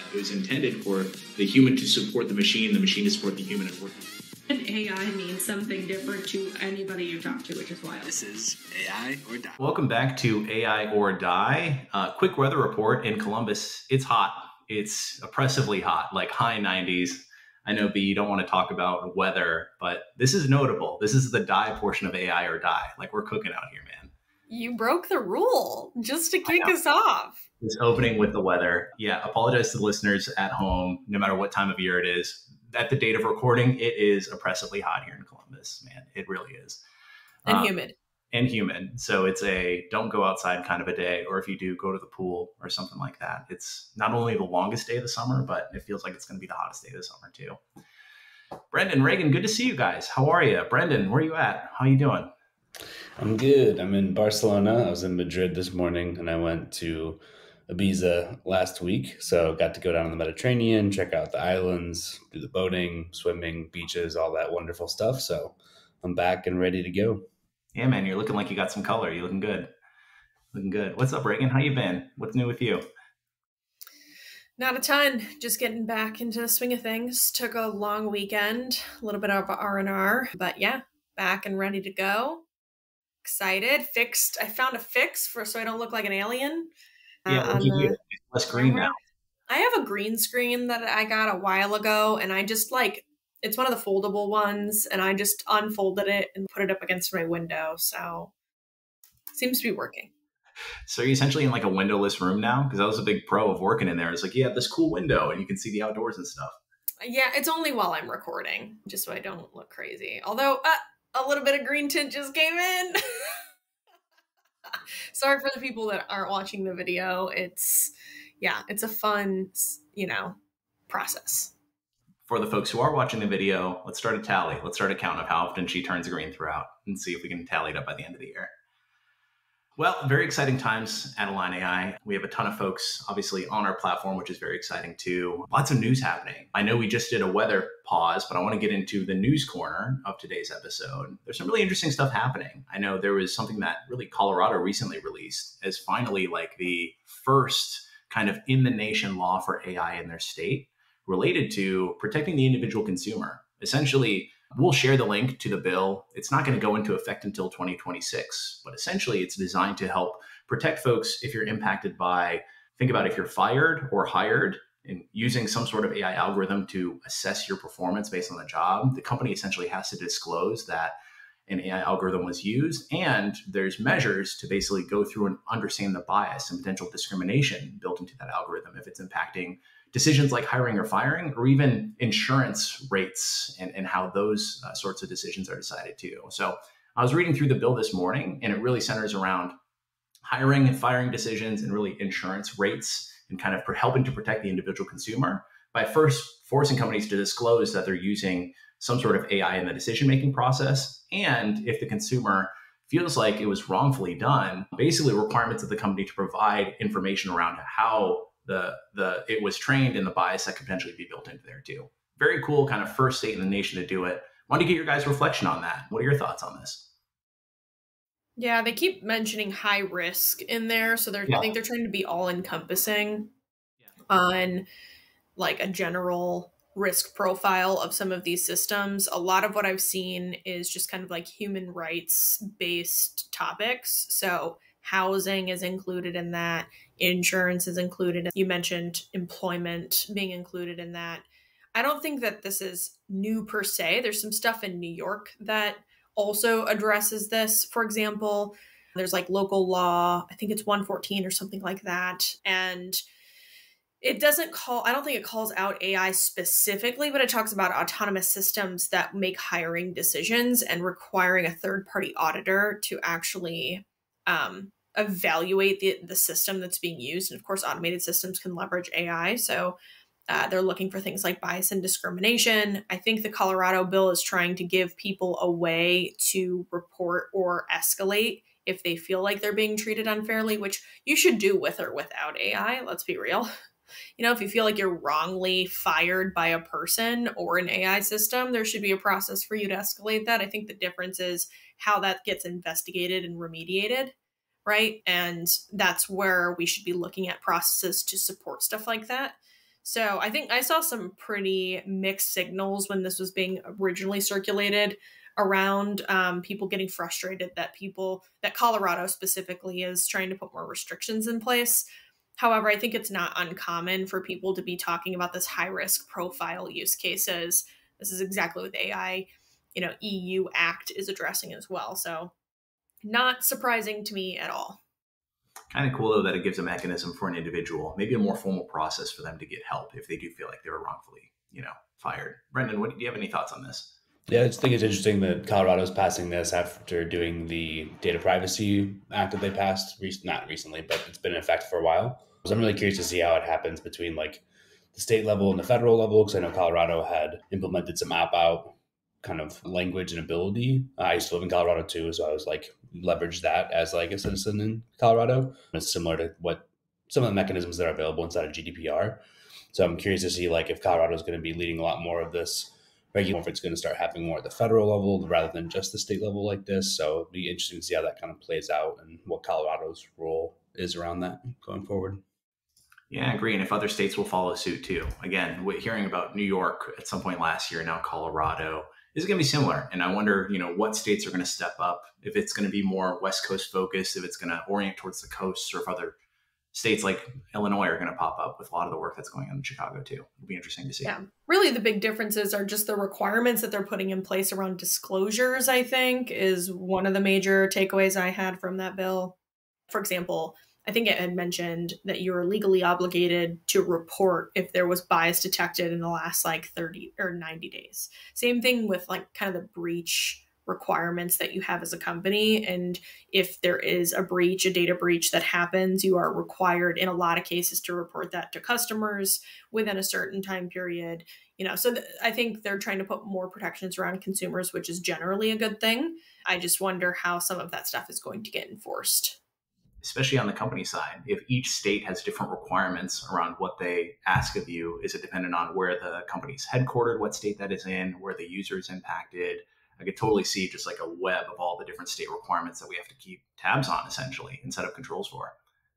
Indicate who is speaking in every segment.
Speaker 1: It was intended for the human to support the machine to support the human.
Speaker 2: And AI means something different to anybody you talk to, which is wild.
Speaker 3: This is AI or Die.
Speaker 1: Welcome back to AI or Die. Quick weather report in Columbus. It's hot. It's oppressively hot, like high 90s. I know, B, you don't want to talk about weather, but this is notable. This is the die portion of AI or Die. Like, we're cooking out here, man.
Speaker 4: You broke the rule just to kick us off.
Speaker 1: This opening with the weather. Yeah, apologize to the listeners at home, no matter what time of year it is. At the date of recording, it is oppressively hot here in Columbus, man. It really is.
Speaker 4: And humid.
Speaker 1: And humid. So it's a don't go outside kind of a day, or if you do, go to the pool or something like that. It's not only the longest day of the summer, but it feels like it's going to be the hottest day of the summer too. Brendan, Reagan, good to see you guys. How are you? Brendan, where are you at? How are you doing?
Speaker 5: I'm good. I'm in Barcelona. I was in Madrid this morning, and I went to Ibiza last week. So got to go down in the Mediterranean, check out the islands, do the boating, swimming, beaches, all that wonderful stuff. So I'm back and ready to go.
Speaker 1: Yeah, man, you're looking like you got some color. You're looking good. Looking good. What's up, Reagan? How you been? What's new with you?
Speaker 4: Not a ton. Just getting back into the swing of things. Took a long weekend, a little bit of R&R, but yeah, back and ready to go. Excited. I found a fix so I don't look like an alien.
Speaker 1: Yeah, what you do? It's less green now.
Speaker 4: I have a green screen that I got a while ago, and I just it's one of the foldable ones, and I just unfolded it and put it up against my window. So seems to be working.
Speaker 1: So you're essentially in like a windowless room now? Because I was a big pro of working in there. It's like, you have this cool window and you can see the outdoors and stuff.
Speaker 4: Yeah, it's only while I'm recording, just so I don't look crazy. Although a little bit of green tint just came in. Sorry for the people that aren't watching the video. It's a fun, process.
Speaker 1: For the folks who are watching the video, let's start a tally. Let's start a count of how often she turns green throughout and see if we can tally it up by the end of the year. Well, very exciting times at Align AI. We have a ton of folks, obviously, on our platform, which is very exciting too. Lots of news happening. I know we just did a weather pause, but I want to get into the news corner of today's episode. There's some really interesting stuff happening. I know there was something that really Colorado recently released as finally like the first kind of in the nation law for AI in their state related to protecting the individual consumer. Essentially, we'll share the link to the bill. It's not going to go into effect until 2026, but essentially it's designed to help protect folks if you're impacted by, think about if you're fired or hired and using some sort of AI algorithm to assess your performance based on the job. The company essentially has to disclose that an AI algorithm was used, and there's measures to basically go through and understand the bias and potential discrimination built into that algorithm if it's impacting decisions like hiring or firing, or even insurance rates and how those sorts of decisions are decided too. So I was reading through the bill this morning, and it really centers around hiring and firing decisions and really insurance rates and kind of helping to protect the individual consumer by first forcing companies to disclose that they're using some sort of AI in the decision-making process. And if the consumer feels like it was wrongfully done, basically requirements of the company to provide information around how it was trained and the bias that could potentially be built into there too. Very cool, kind of first state in the nation to do it. Wanted to get your guys' reflection on that. What are your thoughts on this?
Speaker 4: Yeah, they keep mentioning high risk in there. So I think they're trying to be all encompassing on like a general risk profile of some of these systems. A lot of what I've seen is just kind of like human rights based topics. So housing is included in that. Insurance is included. You mentioned employment being included in that. I don't think that this is new per se. There's some stuff in New York that also addresses this. For example, there's like local law, I think it's 114 or something like that. And I don't think it calls out AI specifically, but it talks about autonomous systems that make hiring decisions and requiring a third-party auditor to actually evaluate the system that's being used. And of course, automated systems can leverage AI. So they're looking for things like bias and discrimination. I think the Colorado bill is trying to give people a way to report or escalate if they feel like they're being treated unfairly, which you should do with or without AI. Let's be real. If you feel like you're wrongly fired by a person or an AI system, there should be a process for you to escalate that. I think the difference is how that gets investigated and remediated, right? And that's where we should be looking at processes to support stuff like that. So I think I saw some pretty mixed signals when this was being originally circulated around, people getting frustrated that Colorado specifically is trying to put more restrictions in place. However, I think it's not uncommon for people to be talking about this high risk profile use cases. This is exactly what the AI, EU Act is addressing as well. So not surprising to me at all.
Speaker 1: Kind of cool, though, that it gives a mechanism for an individual, maybe a more formal process for them to get help if they do feel like they were wrongfully, fired. Brendan, do you have any thoughts on this?
Speaker 5: Yeah, I just think it's interesting that Colorado's passing this after doing the Data Privacy Act that they passed, not recently, but it's been in effect for a while. So I'm really curious to see how it happens between like the state level and the federal level, because I know Colorado had implemented some opt-out kind of language and ability. I used to live in Colorado too, so I was like leveraged that as like a citizen in Colorado. It's similar to what some of the mechanisms that are available inside of GDPR. So I'm curious to see like if Colorado is going to be leading a lot more of this regulation, if it's going to start happening more at the federal level rather than just the state level like this. So it'd be interesting to see how that kind of plays out and what Colorado's role is around that going forward.
Speaker 1: Yeah, I agree. And if other states will follow suit too. Again, hearing about New York at some point last year, now Colorado, is going to be similar. And I wonder, what states are going to step up, if it's going to be more West Coast focused, if it's going to orient towards the coast, or if other states like Illinois are going to pop up with a lot of the work that's going on in Chicago too. It'll be interesting to see.
Speaker 4: Yeah, really the big differences are just the requirements that they're putting in place around disclosures, I think, is one of the major takeaways I had from that bill. For example, I think it had mentioned that you were legally obligated to report if there was bias detected in the last like 30 or 90 days. Same thing with like kind of the breach requirements that you have as a company. And if there is a breach, a data breach that happens, you are required in a lot of cases to report that to customers within a certain time period. So I think they're trying to put more protections around consumers, which is generally a good thing. I just wonder how some of that stuff is going to get enforced.
Speaker 1: Especially on the company side, if each state has different requirements around what they ask of you, is it dependent on where the company's headquartered, what state that is in, where the user is impacted? I could totally see just like a web of all the different state requirements that we have to keep tabs on, essentially, and set up controls for.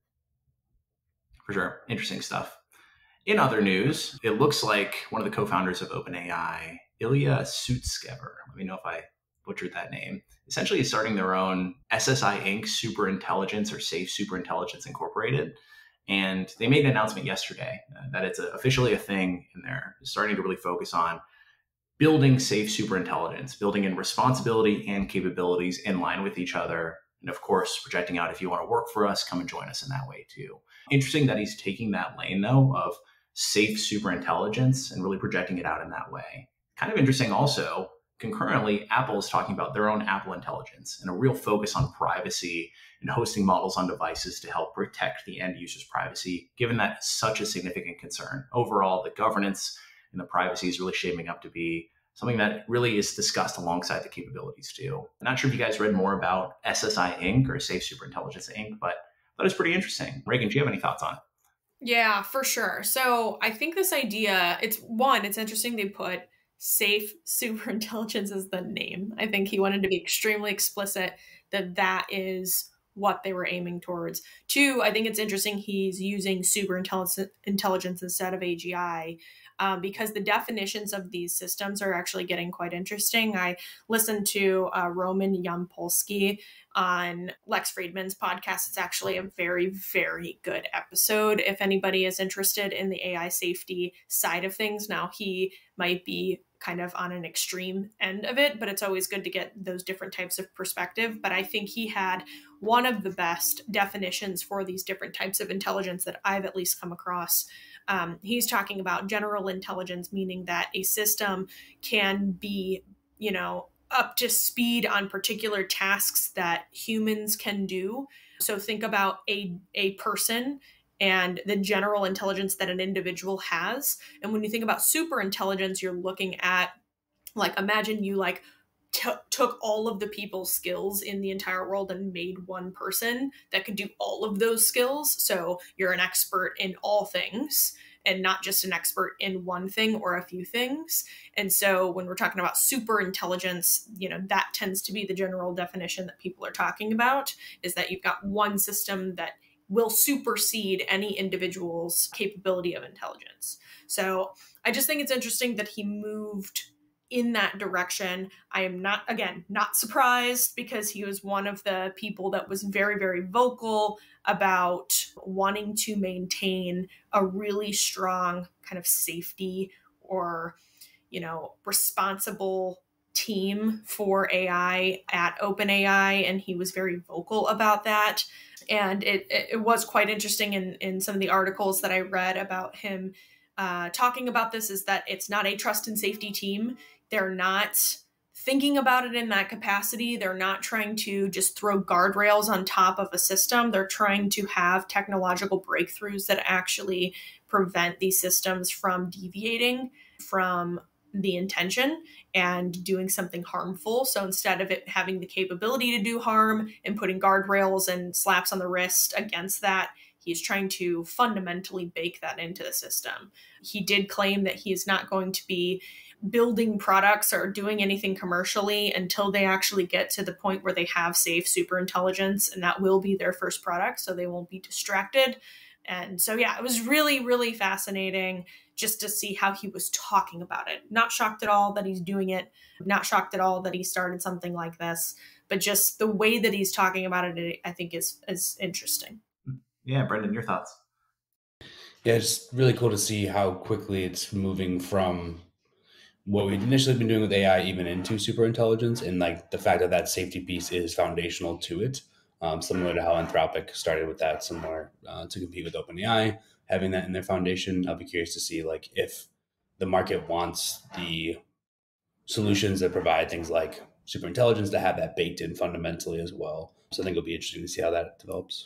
Speaker 1: For sure. Interesting stuff. In other news, it looks like one of the co-founders of OpenAI, Ilya Sutskever, let me know if I butchered that name, essentially is starting their own SSI Inc. Superintelligence, or Safe Superintelligence Incorporated. And they made an announcement yesterday that it's officially a thing, and they're starting to really focus on building safe superintelligence, building in responsibility and capabilities in line with each other. And of course, projecting out, if you want to work for us, come and join us in that way too. Interesting that he's taking that lane though of safe superintelligence and really projecting it out in that way. Kind of interesting also, concurrently, Apple is talking about their own Apple Intelligence and a real focus on privacy and hosting models on devices to help protect the end user's privacy, given that it's such a significant concern. Overall, the governance and the privacy is really shaping up to be something that really is discussed alongside the capabilities too. I'm not sure if you guys read more about SSI Inc. or Safe Superintelligence Inc., but that was pretty interesting. Reagan, do you have any thoughts on it?
Speaker 4: Yeah, for sure. So I think this idea, it's interesting they put Safe Superintelligence as the name. I think he wanted to be extremely explicit that that is what they were aiming towards. Two, I think it's interesting he's using superintelligence instead of AGI, because the definitions of these systems are actually getting quite interesting. I listened to Roman Yampolsky on Lex Friedman's podcast. It's actually a very, very good episode if anybody is interested in the AI safety side of things. Now, he might be kind of on an extreme end of it, but it's always good to get those different types of perspective. But I think he had one of the best definitions for these different types of intelligence that I've at least come across. He's talking about general intelligence, meaning that a system can be, up to speed on particular tasks that humans can do. So think about a person and the general intelligence that an individual has. And when you think about super intelligence, you're looking at, like, imagine you took all of the people's skills in the entire world and made one person that could do all of those skills. So you're an expert in all things and not just an expert in one thing or a few things. And so when we're talking about super intelligence, that tends to be the general definition that people are talking about, is that you've got one system that will supersede any individual's capability of intelligence. So I just think it's interesting that he moved in that direction. I am not, again, not surprised, because he was one of the people that was very, very vocal about wanting to maintain a really strong kind of safety or, responsible team for AI at OpenAI. And he was very vocal about that. And it was quite interesting in some of the articles that I read about him talking about this, is that it's not a trust and safety team. They're not thinking about it in that capacity. They're not trying to just throw guardrails on top of a system. They're trying to have technological breakthroughs that actually prevent these systems from deviating from the intention and doing something harmful. So instead of it having the capability to do harm and putting guardrails and slaps on the wrist against that, he's trying to fundamentally bake that into the system. He did claim that he is not going to be building products or doing anything commercially until they actually get to the point where they have safe superintelligence, and that will be their first product, so they won't be distracted. And so, yeah, it was really, really fascinating just to see how he was talking about it. Not shocked at all that he's doing it, not shocked at all that he started something like this, but just the way that he's talking about it, I think is interesting.
Speaker 1: Yeah, Brendan, your thoughts?
Speaker 5: Yeah, it's really cool to see how quickly it's moving from what we'd initially been doing with AI even into superintelligence, and like the fact that that safety piece is foundational to it. Similar to how Anthropic started with that, similar to compete with OpenAI, having that in their foundation. I'll be curious to see like if the market wants the solutions that provide things like superintelligence to have that baked in fundamentally as well. So I think it'll be interesting to see how that develops.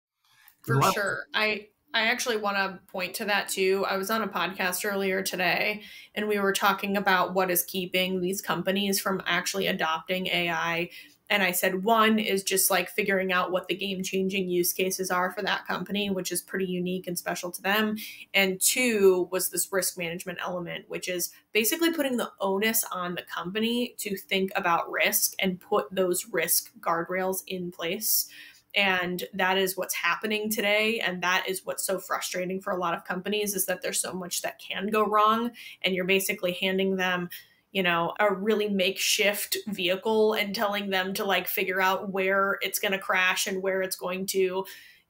Speaker 4: For sure. I actually want to point to that too. I was on a podcast earlier today, and we were talking about what is keeping these companies from actually adopting AI. And I said, one is just like figuring out what the game-changing use cases are for that company, which is pretty unique and special to them. And two was this risk management element, which is basically putting the onus on the company to think about risk and put those risk guardrails in place. And that is what's happening today. And that is what's so frustrating for a lot of companies, is that there's so much that can go wrong. And you're basically handing them, a really makeshift vehicle and telling them to like figure out where it's going to crash and where it's going to,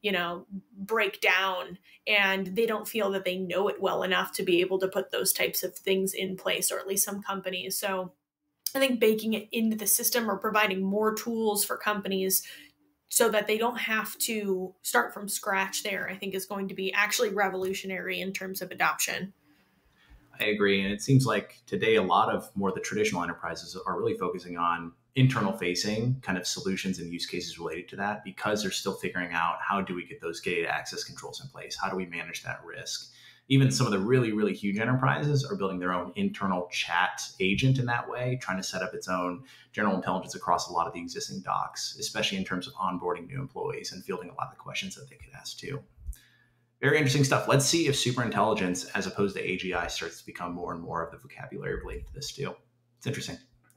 Speaker 4: break down. And they don't feel that they know it well enough to be able to put those types of things in place, or at least some companies. So I think baking it into the system or providing more tools for companies so that they don't have to start from scratch there, I think is going to be actually revolutionary in terms of adoption.
Speaker 1: I agree. And it seems like today a lot of more of the traditional enterprises are really focusing on internal facing kind of solutions and use cases related to that, because they're still figuring out how do we get those data access controls in place? How do we manage that risk? Even some of the really, really huge enterprises are building their own internal chat agent in that way, trying to set up its own general intelligence across a lot of the existing docs, especially in terms of onboarding new employees and fielding a lot of the questions that they could ask too. Very interesting stuff. Let's see if superintelligence, as opposed to AGI, starts to become more and more of the vocabulary related to this too. It's interesting.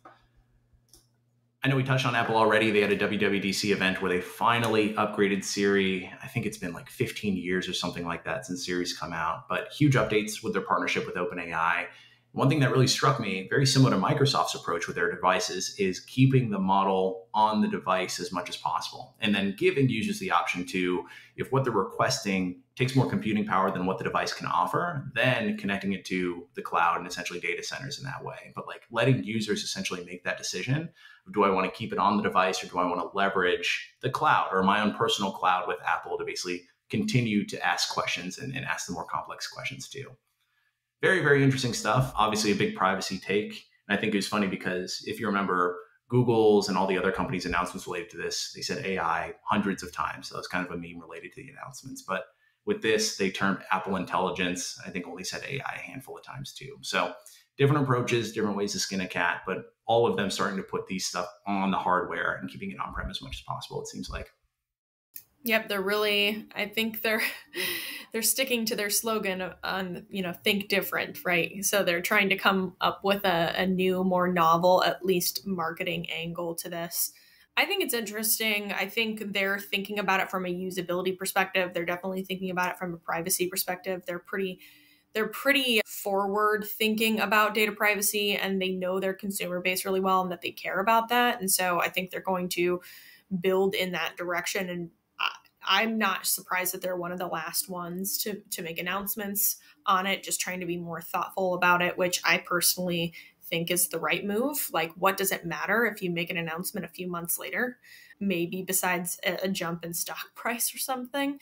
Speaker 1: I know we touched on Apple already. They had a WWDC event where they finally upgraded Siri. I think it's been like 15 years or something like that since Siri's come out, but huge updates with their partnership with OpenAI. One thing that really struck me, very similar to Microsoft's approach with their devices, is keeping the model on the device as much as possible, and then giving users the option to, if what they're requesting takes more computing power than what the device can offer, then connecting it to the cloud and essentially data centers in that way. But like letting users essentially make that decision. Do I want to keep it on the device, or do I want to leverage the cloud or my own personal cloud with Apple to basically continue to ask questions and ask the more complex questions too? Very, very interesting stuff. Obviously a big privacy take. And I think it was funny because if you remember Google's and all the other companies' announcements related to this, they said AI hundreds of times. So it's kind of a meme related to the announcements. But with this, they termed Apple Intelligence. I think only said AI a handful of times too. So different approaches, different ways to skin a cat, but all of them starting to put these stuff on the hardware and keeping it on-prem as much as possible, it seems like.
Speaker 4: Yep, they're really, I think they're sticking to their slogan on, think different, right? So they're trying to come up with a new, more novel, at least marketing angle to this. I think it's interesting. I think they're thinking about it from a usability perspective. They're definitely thinking about it from a privacy perspective. They're pretty forward thinking about data privacy, and they know their consumer base really well and that they care about that. And so I think they're going to build in that direction. And I'm not surprised that they're one of the last ones to make announcements on it, just trying to be more thoughtful about it, which I personally think is the right move. Like, what does it matter if you make an announcement a few months later? Maybe besides a jump in stock price or something,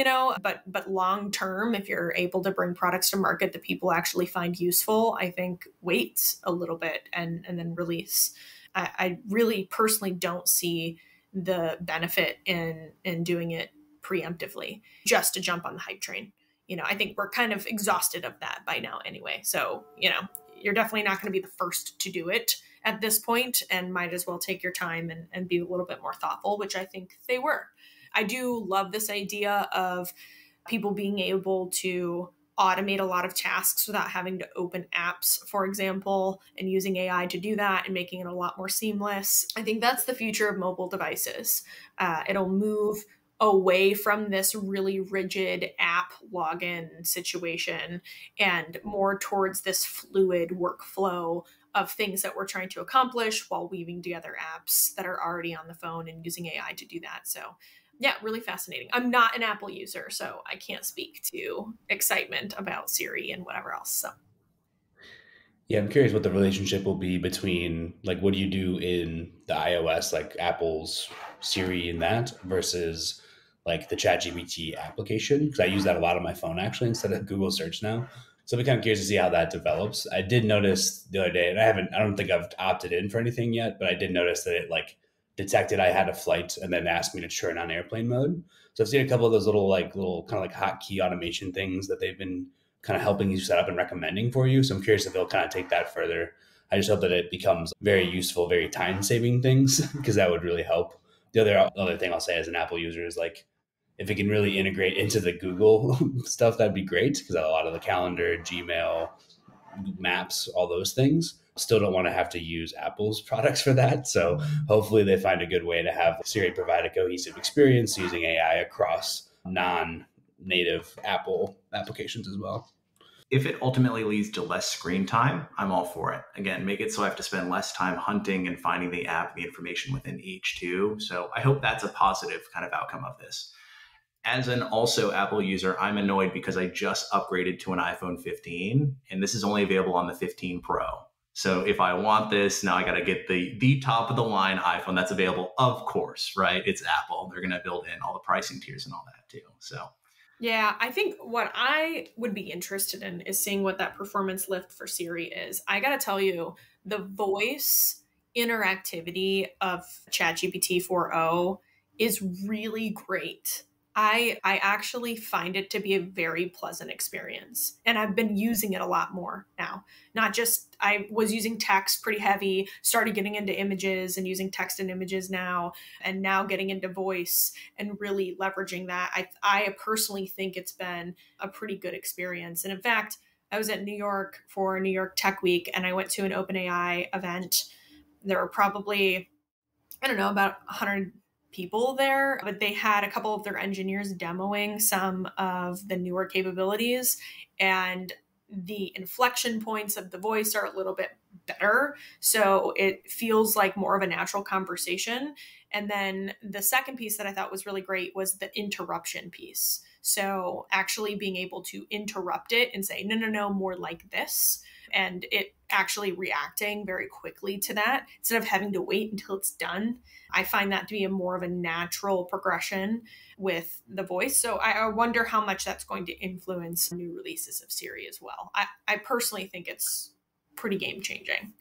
Speaker 4: but long term, if you're able to bring products to market that people actually find useful, I think wait a little bit and then release. I really personally don't see the benefit in doing it preemptively just to jump on the hype train. I think we're kind of exhausted of that by now anyway. So, you're definitely not going to be the first to do it at this point, and might as well take your time and be a little bit more thoughtful, which I think they were. I do love this idea of people being able to automate a lot of tasks without having to open apps, for example, and using AI to do that and making it a lot more seamless. I think that's the future of mobile devices. It'll move away from this really rigid app login situation and more towards this fluid workflow of things that we're trying to accomplish while weaving together apps that are already on the phone and using AI to do that. So yeah, really fascinating. I'm not an Apple user, so I can't speak to excitement about Siri and whatever else. So
Speaker 5: yeah, I'm curious what the relationship will be between, like, what do you do in the iOS, like Apple's Siri and that, versus like the ChatGPT application, because I use that a lot on my phone actually instead of Google search now. So I'll be kind of curious to see how that develops. I did notice the other day, and I don't think I've opted in for anything yet, but I did notice that it like detected I had a flight and then asked me to turn on airplane mode. So I've seen a couple of those little kind of like hotkey automation things that they've been kind of helping you set up and recommending for you. So I'm curious if they'll kind of take that further. I just hope that it becomes very useful, very time-saving things, because that would really help. The other thing I'll say as an Apple user is, like, if it can really integrate into the Google stuff, that'd be great, because a lot of the calendar, Gmail, Maps, all those things, still don't want to have to use Apple's products for that. So hopefully they find a good way to have Siri provide a cohesive experience using AI across non-native Apple applications as well.
Speaker 1: If it ultimately leads to less screen time, I'm all for it. Again, make it so I have to spend less time hunting and finding the app, the information within each too. So I hope that's a positive kind of outcome of this. As an also Apple user, I'm annoyed because I just upgraded to an iPhone 15, and this is only available on the 15 Pro. So if I want this, now I got to get the top of the line iPhone that's available, of course, right? It's Apple. They're going to build in all the pricing tiers and all that too. So
Speaker 4: yeah, I think what I would be interested in is seeing what that performance lift for Siri is. I got to tell you, the voice interactivity of ChatGPT 4.0 is really great. I actually find it to be a very pleasant experience, and I've been using it a lot more now. Not just, I was using text pretty heavy, started getting into images and using text and images now, and now getting into voice and really leveraging that. I personally think it's been a pretty good experience. And in fact, I was at New York for New York Tech Week, and I went to an OpenAI event. There were probably, I don't know, about 100 people there, but they had a couple of their engineers demoing some of the newer capabilities, and the inflection points of the voice are a little bit better. So it feels like more of a natural conversation. And then the second piece that I thought was really great was the interruption piece. So actually being able to interrupt it and say, no, more like this. And it actually reacting very quickly to that instead of having to wait until it's done. I find that to be a more of a natural progression with the voice. So I wonder how much that's going to influence new releases of Siri as well. I personally think it's pretty game changing.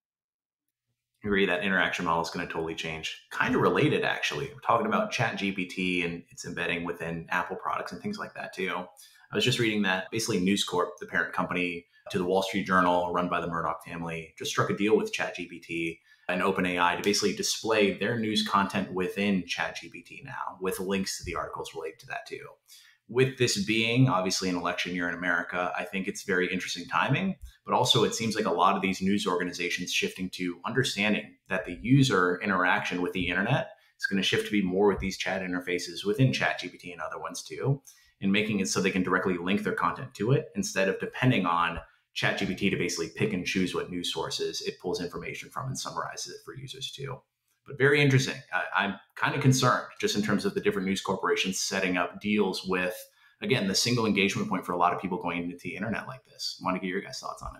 Speaker 1: I agree, that interaction model is going to totally change. Kind of related, actually. We're talking about ChatGPT and its embedding within Apple products and things like that too. I was just reading that basically News Corp, the parent company to the Wall Street Journal, run by the Murdoch family, just struck a deal with ChatGPT and OpenAI to basically display their news content within ChatGPT now, with links to the articles related to that too. with this being obviously an election year in America, I think it's very interesting timing. But also, it seems like a lot of these news organizations shifting to understanding that the user interaction with the internet is going to shift to be more with these chat interfaces within ChatGPT and other ones too, and making it so they can directly link their content to it instead of depending on ChatGPT to basically pick and choose what news sources it pulls information from and summarizes it for users too. But very interesting. I'm kind of concerned just in terms of the different news corporations setting up deals with, again, the single engagement point for a lot of people going into the internet like this. I want to get your guys' thoughts on it.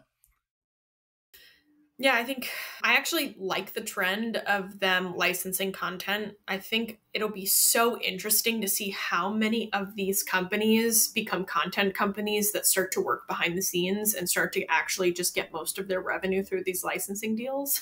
Speaker 4: Yeah, I think I actually like the trend of them licensing content. I think it'll be so interesting to see how many of these companies become content companies that start to work behind the scenes and start to actually just get most of their revenue through these licensing deals.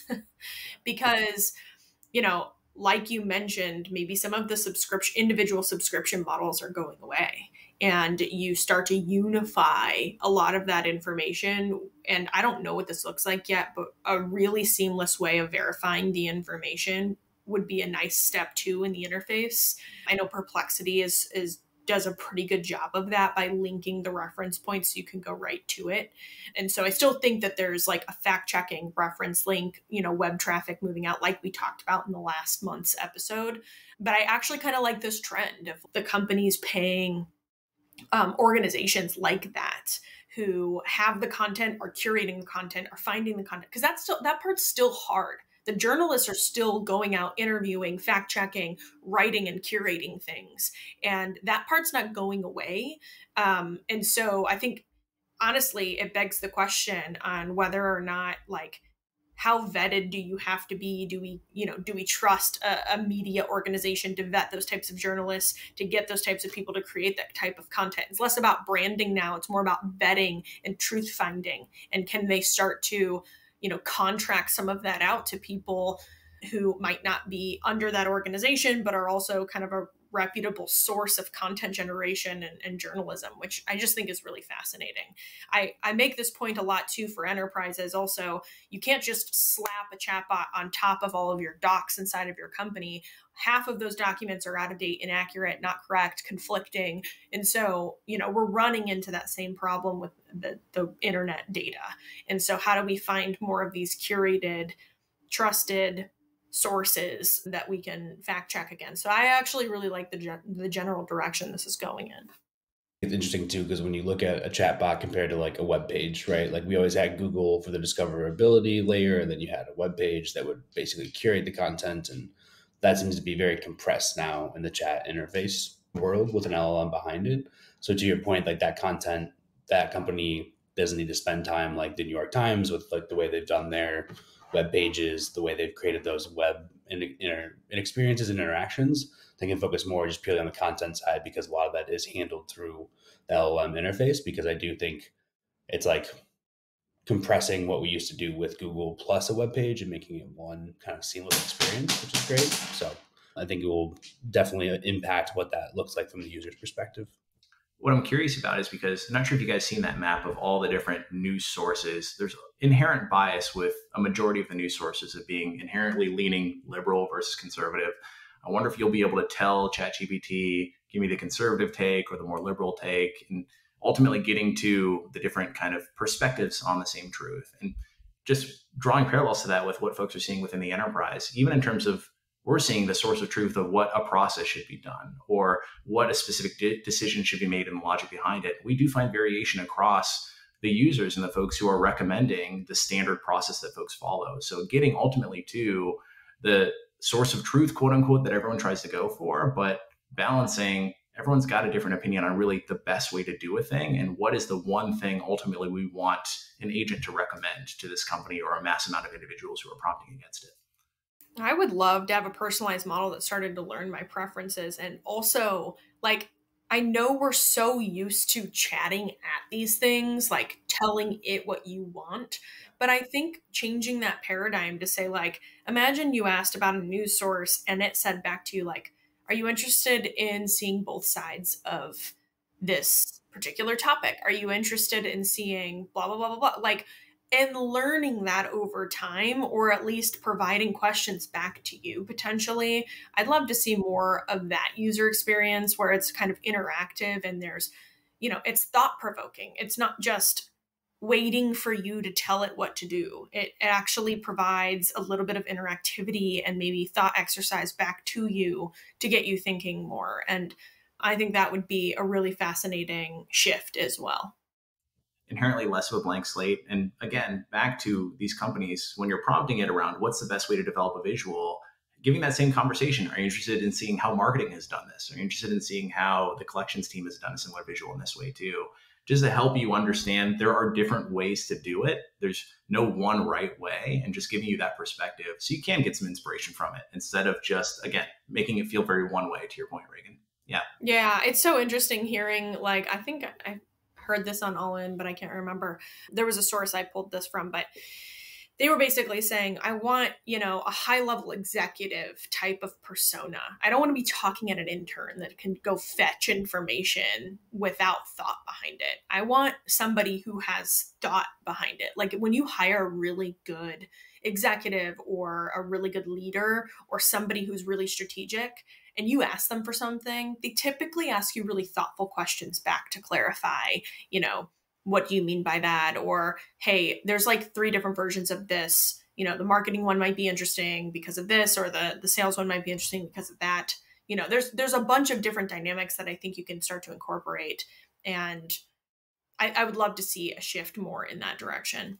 Speaker 4: Because, you know, like you mentioned, maybe some of the individual subscription models are going away, and you start to unify a lot of that information. And I don't know what this looks like yet, but a really seamless way of verifying the information would be a nice step too in the interface. I know Perplexity does a pretty good job of that by linking the reference points so you can go right to it. And so I still think that there's like a fact-checking reference link, web traffic moving out like we talked about in the last month's episode. But I actually kind of like this trend of the companies paying organizations like that who have the content, are curating the content, are finding the content, because that part's still hard. The journalists are still going out, interviewing, fact-checking, writing, and curating things. And that part's not going away. And so I think, honestly, it begs the question on whether or not, like, how vetted do you have to be? Do we trust a media organization to vet those types of journalists, to get those types of people to create that type of content? It's less about branding now. It's more about vetting and truth finding. And can they start to contract some of that out to people who might not be under that organization, but are also kind of a reputable source of content generation and journalism, which I just think is really fascinating. I make this point a lot too for enterprises. Also, you can't just slap a chatbot on top of all of your docs inside of your company. Half of those documents are out of date, inaccurate, not correct, conflicting. And so, we're running into that same problem with the internet data. And so how do we find more of these curated, trusted sources that we can fact check against? So I actually really like the general direction this is going in.
Speaker 5: It's interesting too, because when you look at a chatbot compared to like a web page, right? Like we always had Google for the discoverability layer, and then you had a web page that would basically curate the content, and that seems to be very compressed now in the chat interface world with an LLM behind it. So to your point, like that content, that company doesn't need to spend time like the New York Times with like the way they've done their web pages, the way they've created those web experiences and interactions. They can focus more just purely on the content side, because a lot of that is handled through the LLM interface. Because I do think it's like compressing what we used to do with Google plus a web page and making it one kind of seamless experience, which is great. So I think it will definitely impact what that looks like from the user's perspective.
Speaker 1: What I'm curious about is, because I'm not sure if you guys seen that map of all the different news sources. There's inherent bias with a majority of the news sources of being inherently leaning liberal versus conservative. I wonder if you'll be able to tell ChatGPT, give me the conservative take or the more liberal take, and ultimately getting to the different kind of perspectives on the same truth. And just drawing parallels to that with what folks are seeing within the enterprise, even in terms of we're seeing the source of truth of what a process should be done or what a specific decision should be made and the logic behind it. We do find variation across the users and the folks who are recommending the standard process that folks follow. So getting ultimately to the source of truth, quote unquote, that everyone tries to go for, but balancing everyone's got a different opinion on really the best way to do a thing and what is the one thing ultimately we want an agent to recommend to this company or a mass amount of individuals who are prompting against it.
Speaker 4: I would love to have a personalized model that started to learn my preferences. And also, like, I know we're so used to chatting at these things, like telling it what you want. But I think changing that paradigm to say, like, imagine you asked about a news source and it said back to you, like, are you interested in seeing both sides of this particular topic? Are you interested in seeing blah, blah, blah, blah, blah? Like, and learning that over time, or at least providing questions back to you potentially. I'd love to see more of that user experience where it's kind of interactive and there's, it's thought provoking. It's not just waiting for you to tell it what to do. It actually provides a little bit of interactivity and maybe thought exercise back to you to get you thinking more. And I think that would be a really fascinating shift as well.
Speaker 1: Inherently less of a blank slate. And again, back to these companies, when you're prompting it around what's the best way to develop a visual, giving that same conversation. Are you interested in seeing how marketing has done this? Are you interested in seeing how the collections team has done a similar visual in this way too? Just to help you understand there are different ways to do it. There's no one right way, and just giving you that perspective so you can get some inspiration from it instead of just, again, making it feel very one way, to your point, Reagan. Yeah.
Speaker 4: Yeah, it's so interesting hearing, I think I heard this on All In, but I can't remember. There was a source I pulled this from, but they were basically saying, I want, a high level executive type of persona. I don't want to be talking at an intern that can go fetch information without thought behind it. I want somebody who has thought behind it. Like when you hire a really good executive or a really good leader or somebody who's really strategic and you ask them for something, they typically ask you really thoughtful questions back to clarify, what do you mean by that? Or, hey, there's 3 different versions of this. The marketing one might be interesting because of this, or the sales one might be interesting because of that. There's a bunch of different dynamics that I think you can start to incorporate. And I would love to see a shift more in that direction.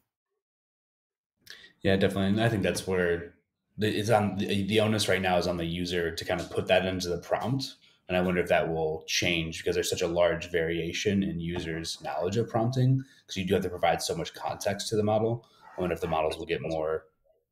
Speaker 5: Yeah, definitely. And I think that's where it's on the onus right now is on the user to kind of put that into the prompt. And I wonder if that will change because there's such a large variation in users' knowledge of prompting, because you do have to provide so much context to the model. I wonder if the models will get more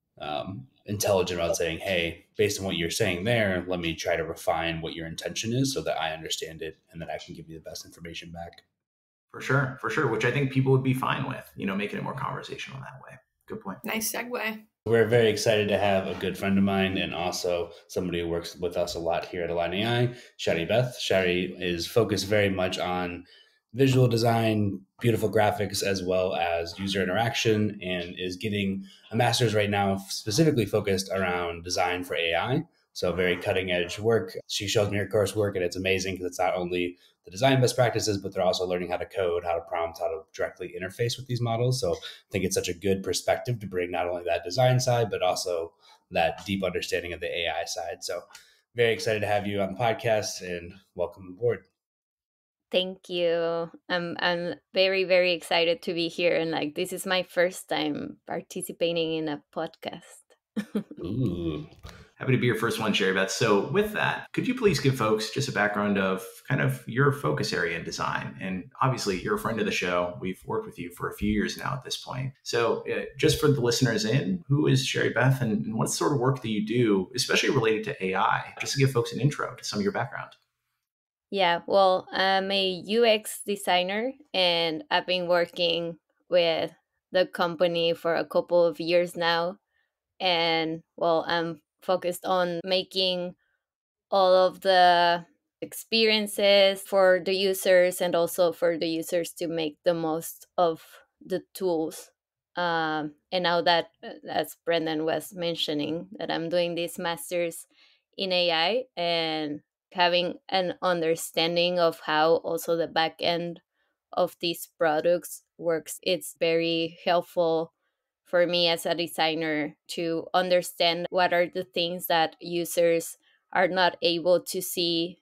Speaker 5: intelligent about saying, hey, based on what you're saying there, let me try to refine what your intention is so that I understand it and that I can give you the best information back.
Speaker 1: For sure. Which I think people would be fine with, making it more conversational that way. Good point.
Speaker 4: Nice segue.
Speaker 5: We're very excited to have a good friend of mine and also somebody who works with us a lot here at Align AI, Shari Beth. Shari is focused very much on visual design, beautiful graphics, as well as user interaction, and is getting a master's right now specifically focused around design for AI. So very cutting edge work. She shows me her coursework and it's amazing because it's not only the design best practices, but they're also learning how to code, how to prompt, how to directly interface with these models. So I think it's such a good perspective to bring not only that design side, but also that deep understanding of the AI side. So very excited to have you on the podcast and welcome aboard.
Speaker 6: Thank you. I'm very, very excited to be here. And this is my first time participating in a podcast.
Speaker 5: Ooh.
Speaker 1: Happy to be your first one, Shari Beth. So with that, could you please give folks just a background of kind of your focus area in design? And obviously, you're a friend of the show. We've worked with you for a few years now at this point. So just for the listeners who is Shari Beth and what sort of work do you do, especially related to AI, just to give folks an intro to some of your background?
Speaker 6: Yeah, well, I'm a UX designer and I've been working with the company for a couple of years now. And I'm focused on making all of the experiences for the users and also for the users to make the most of the tools. And now that, as Brendan was mentioning, that I'm doing this master's in AI and having an understanding of how also the back end of these products works, it's very helpful for me as a designer to understand what are the things that users are not able to see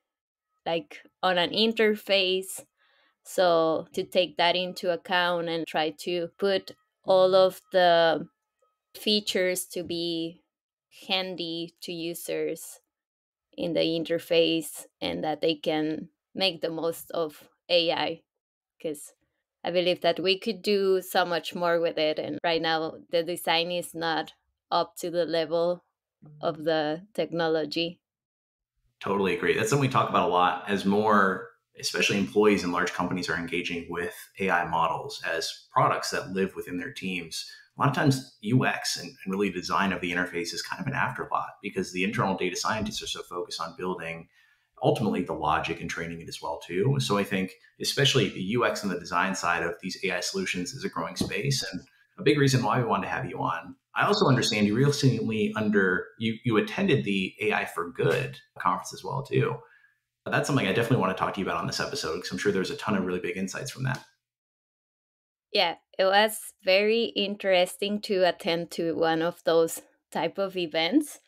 Speaker 6: on an interface. So to take that into account and try to put all of the features to be handy to users in the interface and that they can make the most of AI, because I believe that we could do so much more with it. And right now, the design is not up to the level of the technology.
Speaker 1: Totally agree. That's something we talk about a lot as more, especially employees in large companies are engaging with AI models as products that live within their teams. A lot of times UX and really design of the interface is kind of an afterthought because the internal data scientists are so focused on building ultimately the logic and training it as well too. So I think especially the UX and the design side of these AI solutions is a growing space. And a big reason why we wanted to have you on. I also understand you recently you attended the AI for Good conference as well too. That's something I definitely want to talk to you about on this episode because I'm sure there's a ton of really big insights from that.
Speaker 6: Yeah, it was very interesting to attend to one of those type of events.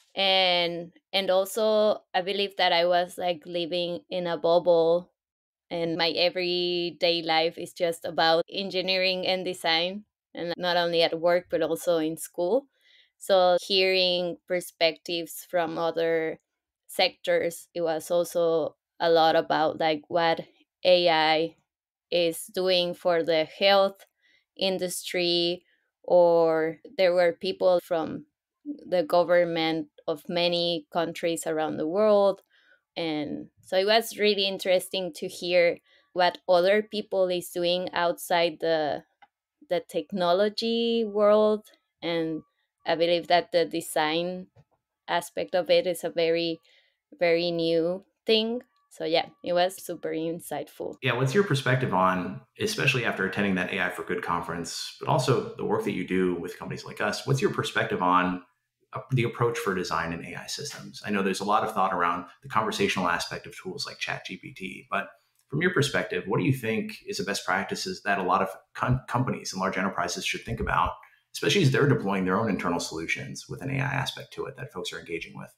Speaker 6: And also I believe that I was like living in a bubble, and my everyday life is just about engineering and design, and not only at work but also in school. So hearing perspectives from other sectors, it was also a lot about like what AI is doing for the health industry, or there were people from the government of many countries around the world. And so it was really interesting to hear what other people is doing outside the technology world. And I believe that the design aspect of it is a very, very new thing. So yeah, it was super insightful.
Speaker 1: Yeah, what's your perspective on, especially after attending that AI for Good conference, but also the work that you do with companies like us, what's your perspective on the approach for design in AI systems? I know there's a lot of thought around the conversational aspect of tools like ChatGPT, but from your perspective, what do you think is the best practices that a lot of companies and large enterprises should think about, especially as they're deploying their own internal solutions with an AI aspect to it that folks are engaging with?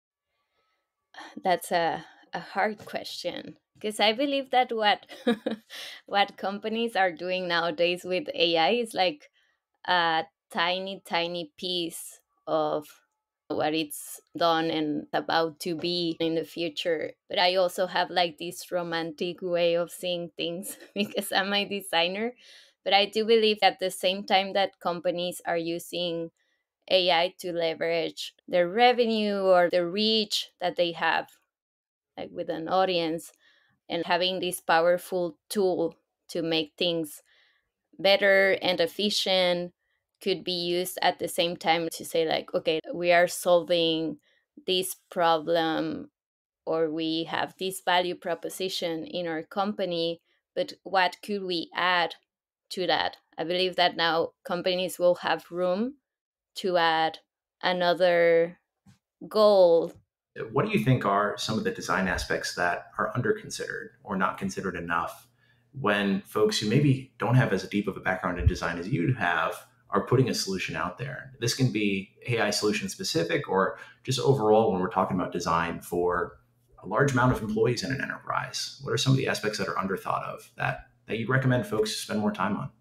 Speaker 6: That's a hard question, because I believe that what what companies are doing nowadays with AI is like a tiny, tiny piece of what it's done and about to be in the future. But I also have like this romantic way of seeing things because I'm a designer. But I do believe at the same time that companies are using AI to leverage their revenue or the reach that they have, like with an audience, and having this powerful tool to make things better and efficient could be used at the same time to say like, okay, we are solving this problem, or we have this value proposition in our company, but what could we add to that? I believe that now companies will have room to add another goal.
Speaker 1: What do you think are some of the design aspects that are under considered or not considered enough when folks who maybe don't have as deep of a background in design as you have are putting a solution out there? This can be AI solution specific or just overall when we're talking about design for a large amount of employees in an enterprise. What are some of the aspects that are under thought of that you'd recommend folks spend more time on?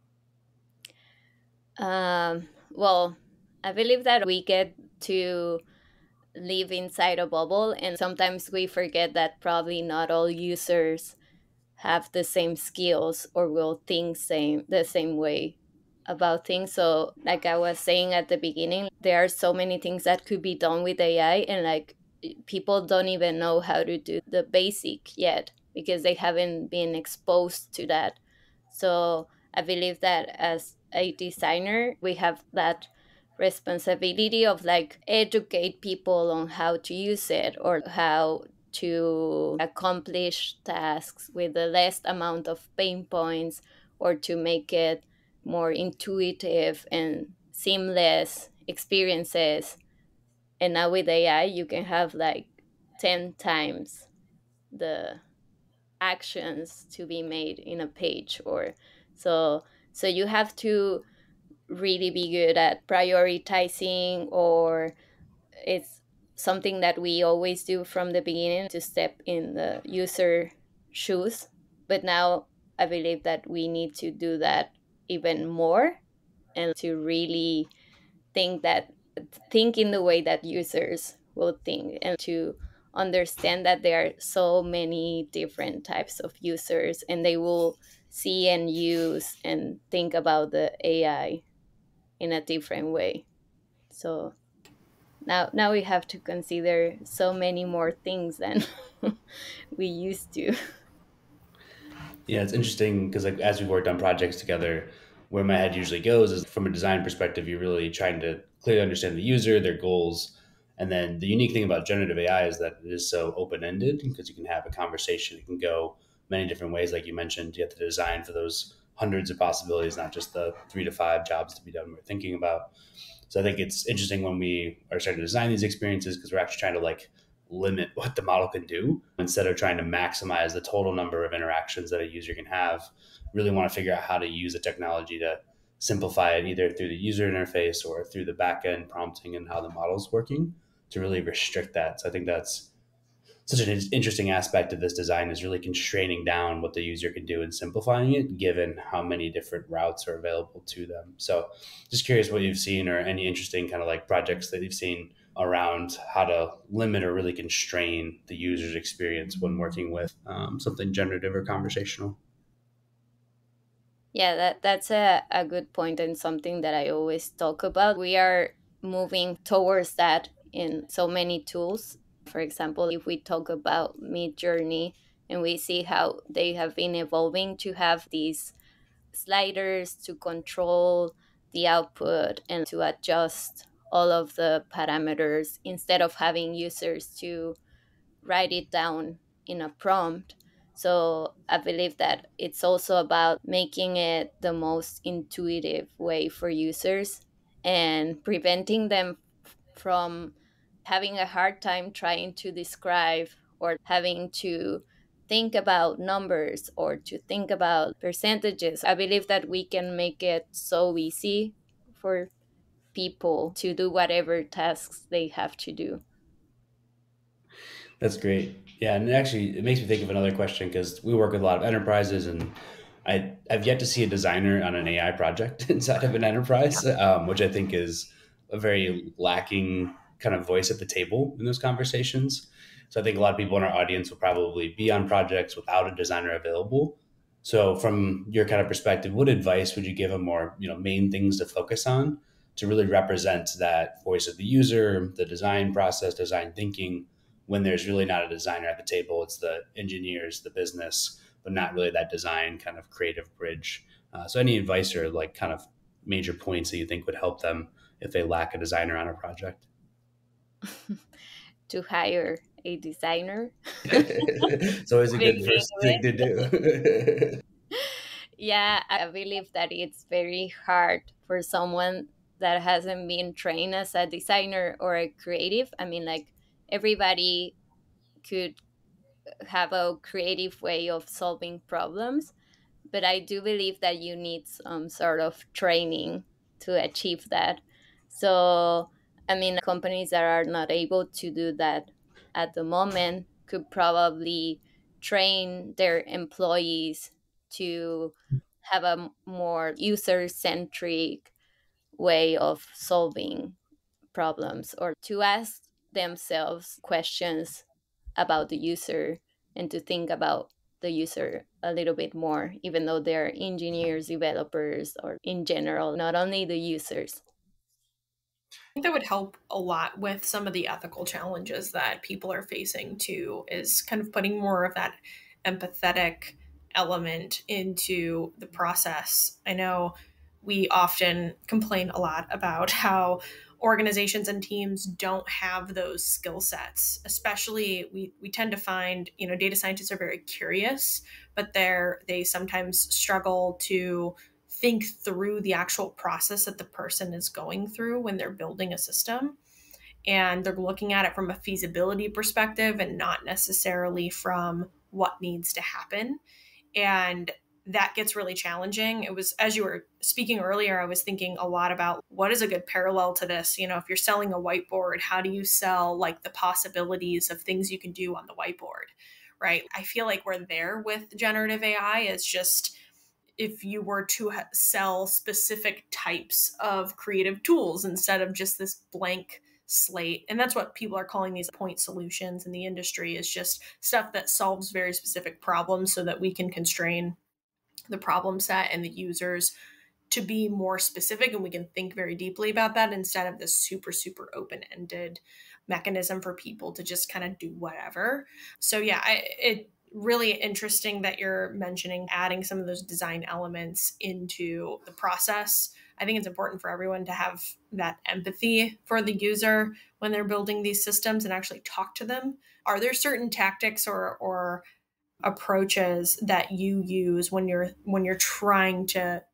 Speaker 6: Well, I believe that we get to live inside a bubble, and sometimes we forget that probably not all users have the same skills or will think the same way about things. So like I was saying at the beginning, there are so many things that could be done with AI, and like people don't even know how to do the basic yet because they haven't been exposed to that. So I believe that as a designer, we have that responsibility of like educate people on how to use it or how to accomplish tasks with the least amount of pain points, or to make it more intuitive and seamless experiences. And now with AI, you can have like 10 times the actions to be made in a page. Or so you have to really be good at prioritizing, or it's something that we always do from the beginning to step in the user shoes. But now I believe that we need to do that even more, and to really think in the way that users will think, and to understand that there are so many different types of users, and they will see and use and think about the AI in a different way. So now we have to consider so many more things than we used to.
Speaker 5: Yeah, it's interesting because like as we've worked on projects together, where my head usually goes is from a design perspective, you're really trying to clearly understand the user, their goals. And then the unique thing about generative AI is that it is so open-ended because you can have a conversation. It can go many different ways. Like you mentioned, you have to design for those hundreds of possibilities, not just the 3 to 5 jobs to be done we're thinking about. So I think it's interesting when we are starting to design these experiences because we're actually trying to like limit what the model can do instead of trying to maximize the total number of interactions that a user can have. Really want to figure out how to use the technology to simplify it either through the user interface or through the backend prompting and how the model is working to really restrict that. So I think that's such an interesting aspect of this design, is really constraining down what the user can do and simplifying it given how many different routes are available to them. So just curious what you've seen or any interesting kind of like projects that you've seen around how to limit or really constrain the user's experience when working with something generative or conversational.
Speaker 6: Yeah, that's a good point and something that I always talk about. We are moving towards that in so many tools. For example, if we talk about Midjourney and we see how they have been evolving to have these sliders to control the output and to adjust all of the parameters instead of having users to write it down in a prompt. So I believe that it's also about making it the most intuitive way for users and preventing them from having a hard time trying to describe or having to think about numbers or to think about percentages. I believe that we can make it so easy for people to do whatever tasks they have to do.
Speaker 5: That's great. Yeah, and actually, it makes me think of another question because we work with a lot of enterprises, and I've yet to see a designer on an AI project inside of an enterprise, which I think is a very lacking kind of voice at the table in those conversations. So I think a lot of people in our audience will probably be on projects without a designer available. So from your kind of perspective, what advice would you give them, or main things to focus on to really represent that voice of the user, the design process, design thinking, when there's really not a designer at the table? It's the engineers, the business, but not really that design kind of creative bridge. So any advice or like kind of major points that you think would help them if they lack a designer on a project?
Speaker 6: To hire a designer.
Speaker 5: It's always a good first thing to do.
Speaker 6: Yeah, I believe that it's very hard for someone that hasn't been trained as a designer or a creative. I mean, like, everybody could have a creative way of solving problems, but I do believe that you need some sort of training to achieve that. So, I mean, companies that are not able to do that at the moment could probably train their employees to have a more user centric way of solving problems, or to ask themselves questions about the user and to think about the user a little bit more, even though they're engineers, developers, or in general, not only the users.
Speaker 4: I think that would help a lot with some of the ethical challenges that people are facing too, is kind of putting more of that empathetic element into the process. I know we often complain a lot about how organizations and teams don't have those skill sets. Especially we tend to find, data scientists are very curious, but they sometimes struggle to think through the actual process that the person is going through when they're building a system. And they're looking at it from a feasibility perspective and not necessarily from what needs to happen. And that gets really challenging. It was, as you were speaking earlier, I was thinking a lot about what is a good parallel to this. If you're selling a whiteboard, how do you sell like the possibilities of things you can do on the whiteboard, right? I feel like we're there with generative AI. It's just, if you were to sell specific types of creative tools instead of just this blank slate. And that's what people are calling these point solutions in the industry, is just stuff that solves very specific problems so that we can constrain the problem set and the users to be more specific, and we can think very deeply about that instead of this super, super open-ended mechanism for people to just kind of do whatever. So yeah, it really interesting that you're mentioning adding some of those design elements into the process. I think it's important for everyone to have that empathy for the user when they're building these systems and actually talk to them. Are there certain tactics or approaches that you use when you're trying to,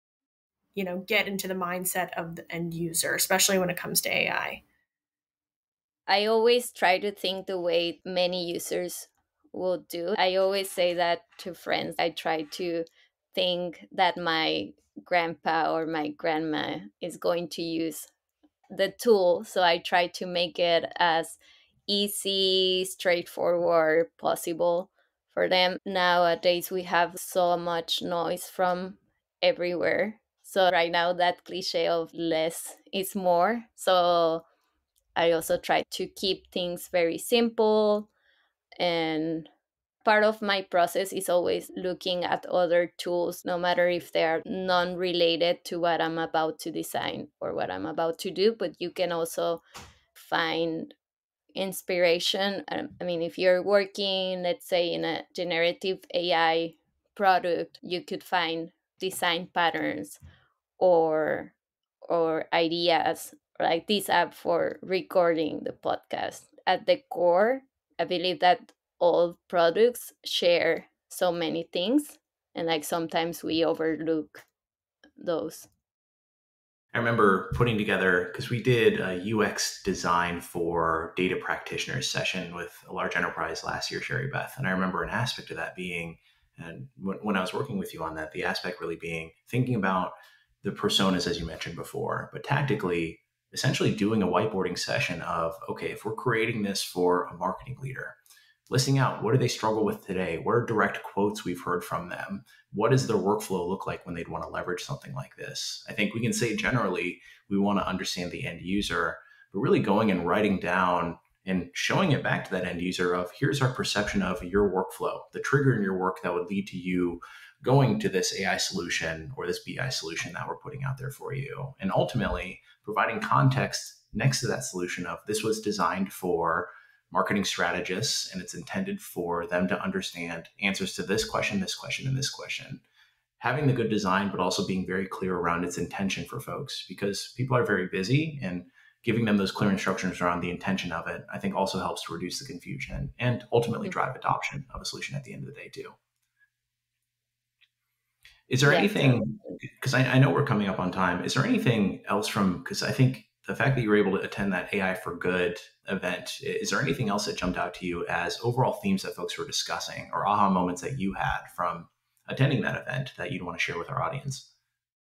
Speaker 4: get into the mindset of the end user, especially when it comes to AI?
Speaker 6: I always try to think the way many users will do. I always say that to friends. I try to think that my grandpa or my grandma is going to use the tool. So I try to make it as easy, straightforward possible for them. Nowadays, we have so much noise from everywhere. So right now, that cliche of less is more. So I also try to keep things very simple. And part of my process is always looking at other tools, no matter if they are non related to what I'm about to design or what I'm about to do. But you can also find inspiration. I mean, if you're working, let's say, in a generative AI product, you could find design patterns or ideas like this app for recording the podcast. At the core, I believe that all products share so many things, and like sometimes we overlook those.
Speaker 1: I remember putting together, because we did a UX design for data practitioners session with a large enterprise last year, Sherry Beth. And I remember an aspect of that being, and when I was working with you on that, the aspect really being thinking about the personas, as you mentioned before, but tactically, essentially doing a whiteboarding session of, okay, if we're creating this for a marketing leader, listing out what do they struggle with today? What are direct quotes we've heard from them? What does their workflow look like when they'd want to leverage something like this? I think we can say generally we want to understand the end user, but really going and writing down and showing it back to that end user of here's our perception of your workflow, the trigger in your work that would lead to you going to this AI solution or this BI solution that we're putting out there for you. And ultimately providing context next to that solution of this was designed for marketing strategists, and it's intended for them to understand answers to this question, and this question. Having the good design, but also being very clear around its intention for folks, because people are very busy, and giving them those clear instructions around the intention of it, I think also helps to reduce the confusion and ultimately drive adoption of a solution at the end of the day too. Is there anything, because I know we're coming up on time, is there anything else because I think the fact that you were able to attend that AI for Good event, is there anything else that jumped out to you as overall themes that folks were discussing or aha moments that you had from attending that event that you'd want to share with our audience?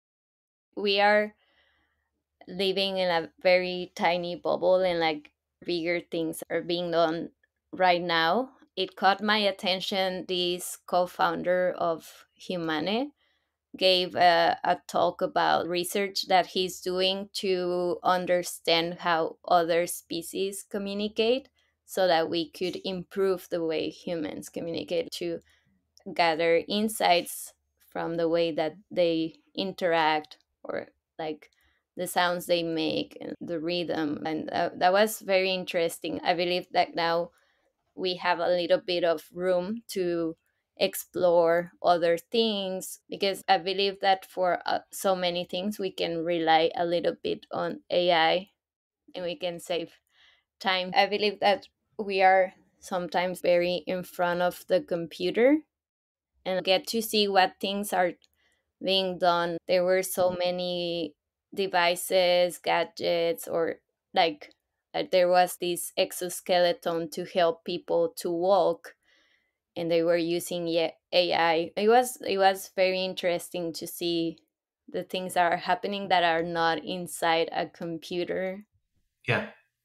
Speaker 6: We are living in a very tiny bubble, and like bigger things are being done right now. It caught my attention. This co-founder of Humane gave a talk about research that he's doing to understand how other species communicate so that we could improve the way humans communicate, to gather insights from the way that they interact, or like the sounds they make and the rhythm. And that was very interesting. I believe that now we have a little bit of room to explore other things, because I believe that for so many things we can rely a little bit on AI and we can save time. I believe that we are sometimes very in front of the computer and get to see what things are being done. There were so many devices, gadgets, or like there was this exoskeleton to help people to walk, and they were using AI. It was very interesting to see the things that are happening that are not inside a computer.
Speaker 1: Yeah.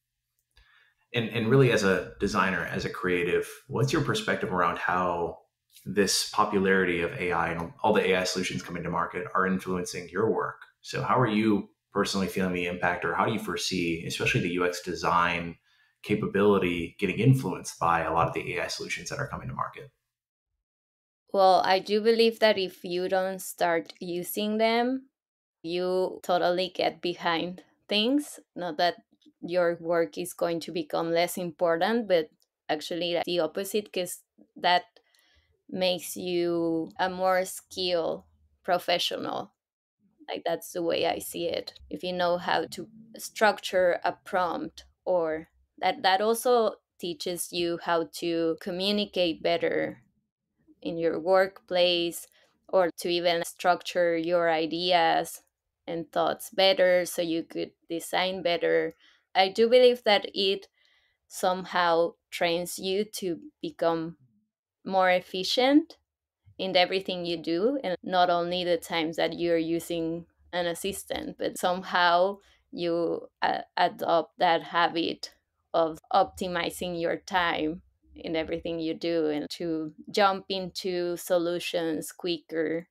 Speaker 1: And really, as a designer, as a creative, what's your perspective around how this popularity of AI and all the AI solutions coming to market are influencing your work? So how are you personally feeling the impact, or how do you foresee, especially the UX design capability, getting influenced by a lot of the AI solutions that are coming to market?
Speaker 6: Well, I do believe that if you don't start using them, you totally get behind things. Not that your work is going to become less important, but actually the opposite, because that makes you a more skilled professional. Like, that's the way I see it. If you know how to structure a prompt, or that also teaches you how to communicate better. in your workplace, or to even structure your ideas and thoughts better so you could design better. I do believe that it somehow trains you to become more efficient in everything you do, and not only the times that you're using an assistant, but somehow you adopt that habit of optimizing your time in everything you do and to jump into solutions quicker.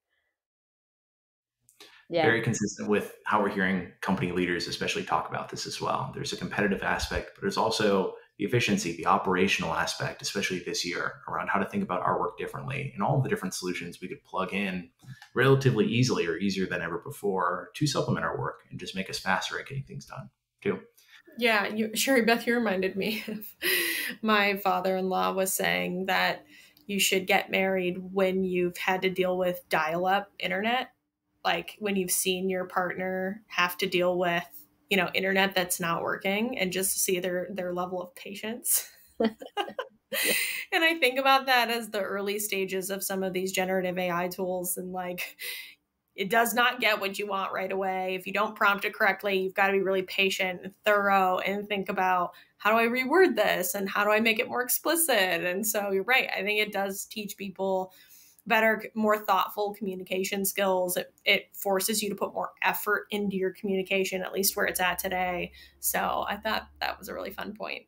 Speaker 6: Yeah.
Speaker 1: Very consistent with how we're hearing company leaders especially talk about this as well. There's a competitive aspect, but there's also the efficiency, the operational aspect, especially this year, around how to think about our work differently and all the different solutions we could plug in relatively easily or easier than ever before to supplement our work and just make us faster at getting things done too.
Speaker 4: Yeah, Sherry Beth, you reminded me of my father-in-law was saying that you should get married when you've had to deal with dial-up internet, like when you've seen your partner have to deal with, internet that's not working, and just to see their level of patience. And I think about that as the early stages of some of these generative AI tools, and like, it does not get what you want right away. If you don't prompt it correctly, you've got to be really patient and thorough and think about, how do I reword this and how do I make it more explicit? And so you're right. I think it does teach people better, more thoughtful communication skills. It forces you to put more effort into your communication, at least where it's at today. So I thought that was a really fun point.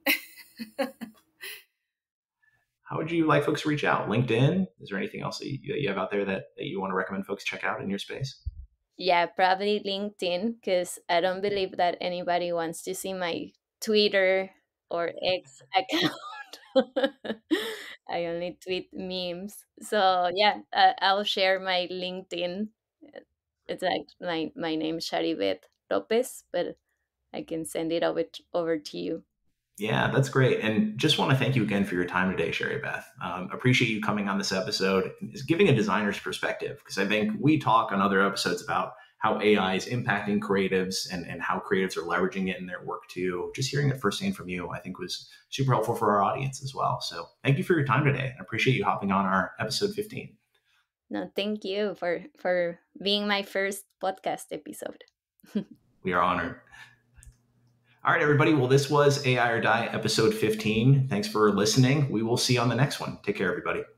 Speaker 1: How would you like folks to reach out? LinkedIn? Is there anything else that you have out there that you want to recommend folks check out in your space?
Speaker 6: Yeah, probably LinkedIn, because I don't believe that anybody wants to see my Twitter or X account. I only tweet memes. So yeah, I'll share my LinkedIn. It's like my name, Sharibeth Lopez, but I can send it over to you.
Speaker 1: Yeah, that's great. And just want to thank you again for your time today, Sherry Beth. Appreciate you coming on this episode, giving a designer's perspective, because I think we talk on other episodes about how AI is impacting creatives and how creatives are leveraging it in their work too. Just hearing it firsthand from you, I think was super helpful for our audience as well. So thank you for your time today. I appreciate you hopping on our episode 15.
Speaker 6: No, thank you for being my first podcast episode.
Speaker 1: We are honored. All right, everybody. Well, this was AI or Die episode 15. Thanks for listening. We will see you on the next one. Take care, everybody.